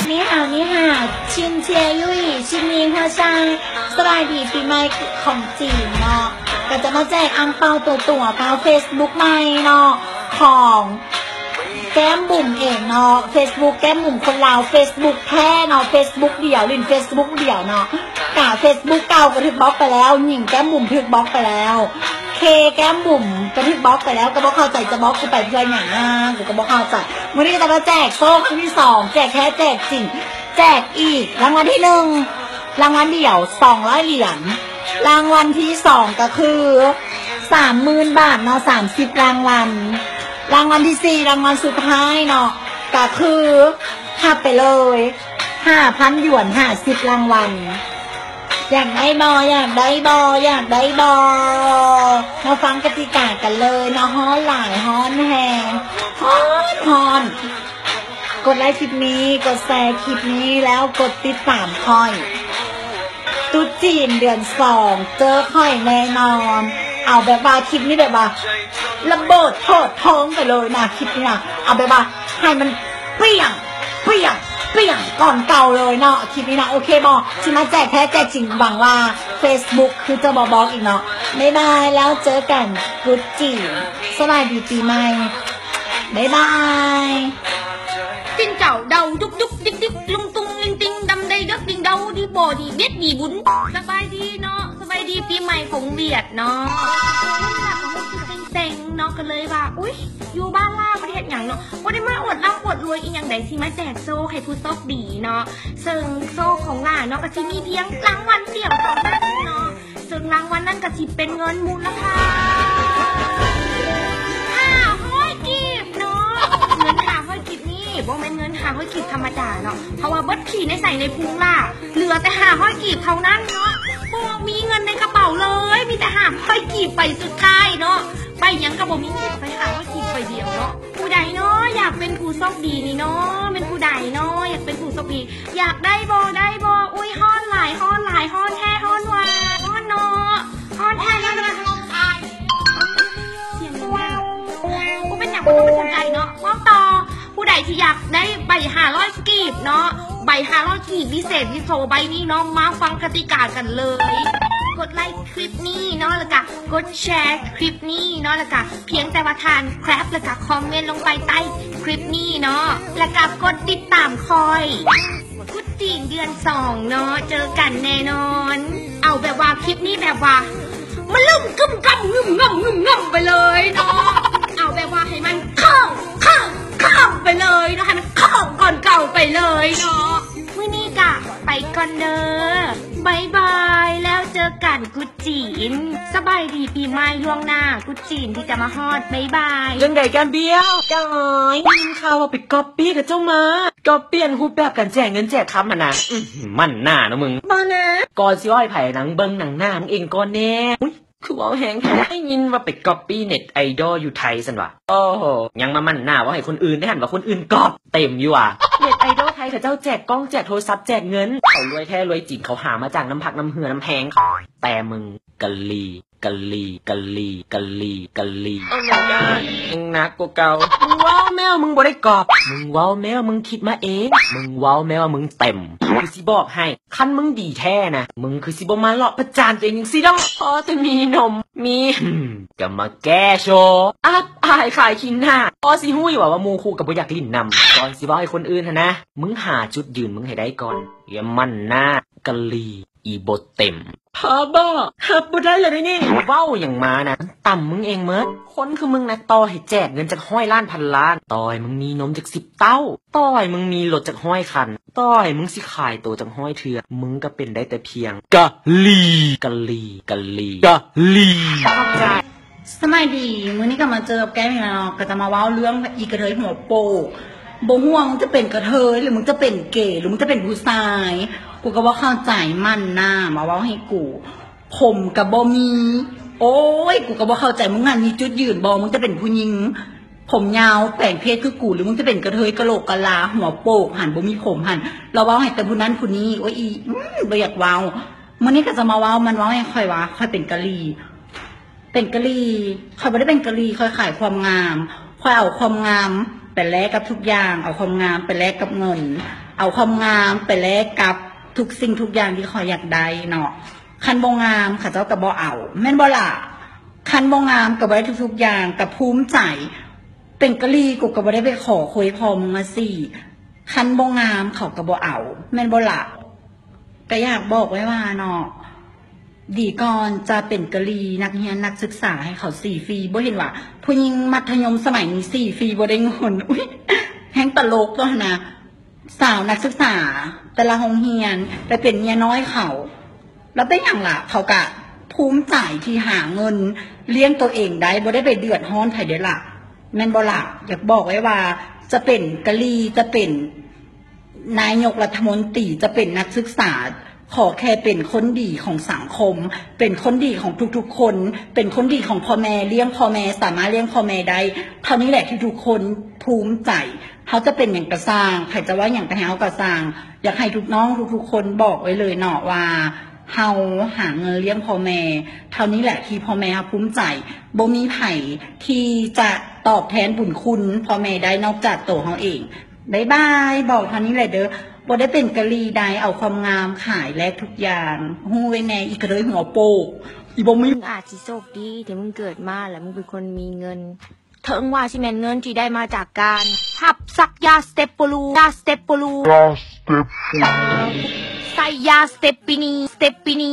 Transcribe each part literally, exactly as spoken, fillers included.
นี่ฮาวนี่ฮาวชินเชียยุยชินนีฮัวชังสบายดีปีใหม่ของจีนเนาะก็จะมาแจกอังเปาตัวตัวเปาเฟซบุ๊กใหม่เนาะของแก้มบุ๋มเองเนาะเฟซบุ๊กแก้มบุ๋มคนลาวเฟซบุ๊กแท้เนาะเฟซบุ๊กเดี่ยวลินเฟซบุ๊กเดี่ยวเนาะกาเฟซบุ๊กเก่าก็ถึกบล็อกไปแล้วหญิงแก้มบุ๋มถึกบล็อกไปแล้วเคแก้มบุ๋มก็ถึกบล็อกไปแล้วก็บอกเข้าใจจะบล็อกกูไปเพื่อนอย่างนั้นกูก็บอกเข้าใจวันนี้ก็จะมาแจกโซ่ครั้งที่สองแจกแค่แจกจริงแจกอีกรางวัลที่หนึ่งรางวัลเดี่ยวสองร้อยเหรียญรางวัลที่สองก็คือสามหมื่นบาทเนาะสามสิบรางวัลรางวัลที่สี่รางวัลสุดท้ายเนาะก็คือหับไปเลยห้าพันหยวนห้าสิบรางวัลอยากได้บออยากได้บออยากได้บอมาฟังกติกากันเลยเนาะฮ้อนหลายฮ้อนแหงฮ้อนฮ้อนกดไลค์คลิปนี้กดแชร์คลิปนี้แล้วกดติดตามค่อยตุ๊จีนเดือนสองเจอค่อยแน่นอนเอาแบบว่าคลิปนี้แบบว่าระเบิดโทษท้องไปเลยนะคลิปนี้นะเอาแบบว่าให้มันเปรี้ยงเปรี้ยงเปรี้ยงก่อนเก่าเลยเนาะคลิปนี้นะโอเคบอชิมาแจกแท้แจกจริงหวังว่า Facebook คือจะบอบล็อกอีกเนาะบ๊ายบายแล้วเจอกันกุ๊ดจีสบายดีปีใหม่บ๊ายบายจินเจ้าเดาดุกดุกดิกดิกลุงตุงลิงติงดำใดดักดิงเดาดีบอดีเบ็ดดีบุญสบายดีเนาะสบายดีปีใหม่ของเวียดเนาะเซ็งๆเนาะกันเลยว่าอุ้ยอยู่บ้านล่าประเทศอย่างเนาะวันนี้มาอวดร่ำอวดรวยอีกอย่างใดที่มาแจกโซ่ให้ผู้โชคดีเนาะซึ่งโซ่ของล่าเนาะก็จะมีเพียงรางวัลเดี่ยวสองนัดเนาะซึ่งรางวัลนั้นก็จะเป็นเงินมูลค่าห้าร้อยกีบเนาะเงินห้าร้อยกีบนี่บ่แม่นเงินห้าร้อยกีบธรรมดาเนาะเพราะว่าเบิดขี่ในใส่ในพุงล่ะเหลือแต่ห้าร้อยกีบเท่านั้นเนาะบ่มีเงินในกระเป๋าเลยมีแต่ห้าร้อยกีบไปสุดท้ายเนาะไปยังกระบอกมีเงินไปหาว่ากีบไปเดียวเนาะผู้ใดเนาะอยากเป็นผู้โชคดีนี่เนาะเป็นผู้ใดเนาะอยากเป็นผู้โชคดีอยากได้บอได้บออุ้ยฮ้อนหลายฮ้อนหลายฮ้อนแท้ฮ้อนวาฮ้อนเนาะฮ้อนแท้ฮ้อนนะเสียงว้าวกูเป็นอย่างคนต้องสนใจเนาะว่าต่อผู้ใดที่อยากได้ใบห้าร้อยกีบเนาะใบห้าร้อยกีบพิเศษพิโซใบนี้เนาะมาฟังกติกากันเลยกดไลค์คลิปนี้เนาะแล้วก็กดแชร์คลิปนี้เนาะแล้วก็เพียงแต่ว่าทานครับแล้วก็คอมเมนต์ลงไปใต้คลิปนี้เนาะแล้วก็กดติดตามคอยกุ๊ดจีนเดือนสองเนาะเจอกันแน่นอนเอาแบบว่าคลิปนี้แบบว่ามันลุ่มกึ่มกำงึมงำงึมงำไปเลยเนาะเอาแบบว่าให้มันเข้าเข้าเข้าไปเลยเนาะให้มันเข้าก่อนเก่าไปเลยเนาะมื้อนี้กะไปก่อนเด้อบายบายแล้วเจอกันกุ๊ดจีนสบายดีปีใหม่ล่วงหน้ากุ๊ดจีนที่จะมาฮอดบายบายยังไงกันเบี้ยวจ้อยยินข่าวว่าไปก๊อปปี้กับเจ้ามาก๊อปปี้อันรูปแบบกันแจกเงินแจกคำมันนะมันหน้านะมึงมาแน่ก่อนสิอ้อยไผ่หนังเบิ้งหนังหน้ามึงเองก่อนแน่คือเอาแหงได้ยินว่าไปก๊อปปี้เน็ตไอดอลอยู่ไทยสันวะโอ้โหยังมามันหน้าว่าให้คนอื่นได้หันว่าคนอื่นก๊อปเต็มอยู่อ่ะเน็ตไอดอลไทยเขาเจ้าแจกกล้องแจกโทรศัพท์แจกเงินเขารวยแท้รวยจริงเขาหามาจากน้ำพักน้ำเหือน้ำแพงแต่มึงกะลีกะลีกะลีกะลีกะลีโอ้ยกันมึงนักกว่าเก่ามึงว้าวแมวมึงบ่ได้กอบมึงว้าวแมวมึงคิดมาเองมึงว้าวแมวมึงเต็มคือสิบอกให้คันมึงดีแท้นะมึงคือสิบ่มาเลาะประจานตัวเองสิดอกพอจะมีนมมีก็มาแก้โชว์อับอายขายขี้หน้าพอสิหู้อยู่ว่ามูคู่กับบ่อยากลิ้นนำก่อนสิบอกให้คนอื่นนะมึงหาจุดยืนมึงให้ได้ก่อนอย่ามันหน้ากะลีอีโบเต็มพาบ้าฮับบ่ได้เลยนี่เว้าอย่างมานะต่ำมึงเองเมิดคนคือมึงนะต่อให้แจกเงินจากห้อยล้านพันล้านต่อยมึงมีนมจากสิบเต้าต่อยมึงมีรถจากห้อยคันต่อยมึงสิขายตัวจากห้อยเถื่อมึงก็เป็นได้แต่เพียงกะลีกะลีกะลีกะลีสมัยดีมื้อนี้ก็มาเจอกับแก้มอีกแล้วก็จะมาเว้าเรื่องอีกระเทยหัวโปกบ่ห่วงมึงจะเป็นกระเทยหรือมึงจะเป็นเกย์หรือมึงจะเป็นผู้ชายกูก็ว่าเข้าใจมันหน้ามาเว้าให้กูผมกับบ่มีโอ้ยกูก็ว่าเข้าใจมึงงานมีจุดยืนบ่มึงจะเป็นผู้หญิงผมยาวแปลงเพศคือกูหรือมึงจะเป็นกระเทยกะโหลกกะลาหัวโปกหันบ่มีผมหันเราเว้าให้แต่ผู้นั้นผู้นี้โอ้ยอีบ่อยากเว้ามื้อนี้ก็จะมาเว้ามันเว้าให้ค่อยว่าค่อยเป็นกะลีเป็นกะลีค่อยบ่ได้เป็นกะลีค่อยขายความงามค่อยเอาความงามไปแลกกับทุกอย่างเอาความงามไปแลกกับเงินเอาความงามไปแลกกับทุกสิ่งทุกอย่างที่เขาอยากได้เนาะคันบ่งามข้าเจ้ากับบ่เอาแม่นบ่ล่ะคันบ่งามกับไว้ทุกๆอย่างกับภูมิใจเป็นกะลีกูก็บ่ได้ไปขอคุยพอมึงมาสิคันบ่งามเขาก็บ่เอาแม่นบ่ล่ะก็อยากบอกไว้ว่าเนาะดีก่อนจะเป็นกะลีนักเรียนนักศึกษาให้เขาสี่ฟรีบ่เห็นว่าผู้หญิงมัธยมสมัยนี้สี่ฟรีบ่ได้เงินอุ้ยแฮงตลกตัวนะสาวนักศึกษาแต่ละโรงเรียนไปเป็นเมียน้อยเขาแล้วเป็นอย่างล่ะเขากะภูมิใจที่หาเงินเลี้ยงตัวเองได้บ่ได้ไปเดือดร้อนไผเด้ล่ะแม่นบ่ล่ะอยากบอกไว้ว่าจะเป็นกะลีจะเป็นนายกรัฐมนตรีจะเป็นนักศึกษาขอแค่เป็นคนดีของสังคมเป็นคนดีของทุกๆคนเป็นคนดีของพ่อแม่เลี้ยงพ่อแม่สามารถเลี้ยงพ่อแม่ได้เท่านี้แหละที่ทุกคนภูมิใจเขาจะเป็นอย่างกระสร้างใครจะว่าอย่างกระเฮากระสร้างอยากให้ทุกน้องทุกๆคนบอกไว้เลยเนาะว่าเฮาหาเงินเลี้ยงพ่อแม่เท่านี้แหละที่พ่อแม่ภูมิใจบ่มีไผที่จะตอบแทนบุญคุณพ่อแม่ได้นอกจากตัวเขาเองบ๊ายบายบอกเท่านี้แหละเด้อบ่ได้เป็นกะลีใดเอาความงามขายแลกทุกอย่างฮู้ไว้แน่อีกระเลยหัวโปกอีบ่มีมึงอาจสิโชคดีที่มึงเกิดมาแล้วมึงเป็นคนมีเงินเถิงว่าสิแม่นเงินที่ได้มาจากการหับซักยาสเตปโปลูยาสเตปโปลูใส่ยาสเตปปินีสเตปปินี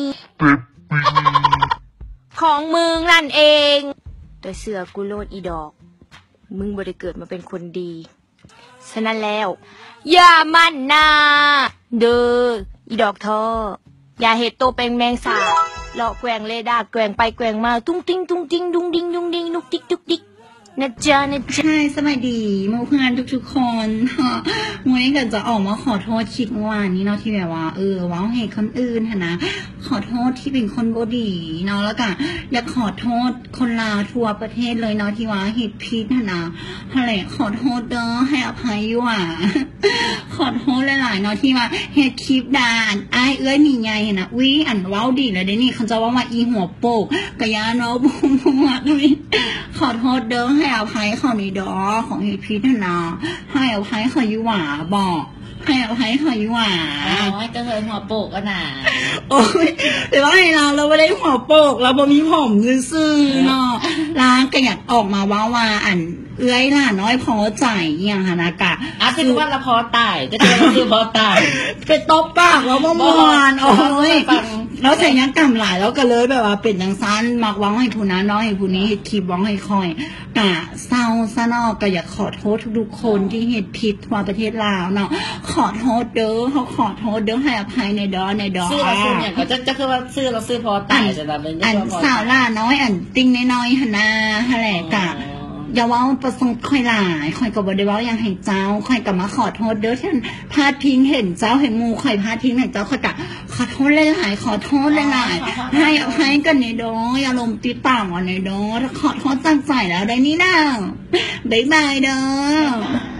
ของมึงนั่นเองแต่เสือกูโลดอีดอกมึงบ่ได้เกิดมาเป็นคนดีฉะนั้นแล้วอย่ามันนาเด้ออีดอกทออย่าเห็ดโตเป็นแมงสาบเลาะแกว่งเลดาแกว่งไปแกว่งมาตุ้งติ้งตุ้งติ้งดุงดิ้งดุงดิ้งนุกติ๊กทุกดิกนะจ๊ะนะจ๊ะใช่สมัยดีหมู่เพื่อนทุกๆคนวันนี้ก็จะออกมาขอโทษคลิปเมื่อวานนี้เนาะที่แบบว่าเออว้าวเหตุคนอื่นนะขอโทษที่เป็นคนบ่ดีเนาะแล้วก็อยากขอโทษคนลาวทั่วประเทศเลยเนาะที่ว่าเหตุพิษนะอะไรขอโทษเด้อให้อภัยอยู่อ่ะขอโทษหลายๆเนาะที่ว่าเหตุคลิปด่าอันอ้ายเอ้ยนี่ไงนะวิอันว้าวดีเลยเดี๋ยวนี้เขาจะว่ามาอีหัวโปกกะยาเนาะบุ้มบุ้มด้วยขอโทษเด้อให้อภัยเขานี่ดอของเหตุพิษนะให้อภัยเขาอยู่หว่าบอกให้อภัยเขาอยู่หว่าอ๋อก็เคยหัวโปกก็น่ะโอ้ยแต่ว่าให้เราเราไม่ได้หัวโปกเราบ่มีผมซื่อๆเนาะร้านก็อยากออกมาว่าว่าอันเอื้อยล่ะน้อยพอใจอย่างหานากะอ่ะคือว่าละพอตายก็จะคือพอตายไปตบปากแล้วบ่มวนโอ้ยแล้วใส่ยังกำหลายแล้วก็เลยแบบว่าเป็นอย่างสั้นมักวังให้ผู้นั้นน้อยให้ผู้นี้เฮ็ดคลิปวังให้คอยกะเศร้าซะเนาะก็อยากขอโทษทุกๆคนที่เฮ็ดผิดทั่วประเทศลาวเนาะขอโทษเด้อเขาขอโทษเด้อให้อภัยในดอในดอซื้อเราซื้ออย่างก็จะจะคือว่าซื้อเราซื้อพอตายจะแบบอันสาวล่าน้อยอันติ้งน้อยๆหั่นน่ะหั่นแหละกะอย่าว่าประสงค์ค่อยหลายค่อยก็บ่ได้ว่าอย่างให้เจ้าค่อยก็มาขอโทษเด้อที่พาดพิงเห็นเจ้าเห็นงูค่อยพาดพิงเห็นเจ้าค่อยก็ขอโทษหลายๆขอโทษหลายๆให้อภัยกันในดออย่าลมติดต่างกันในดอขอโทษตั้งใจแล้วได้นี่นะบ๊ายบายเด้อ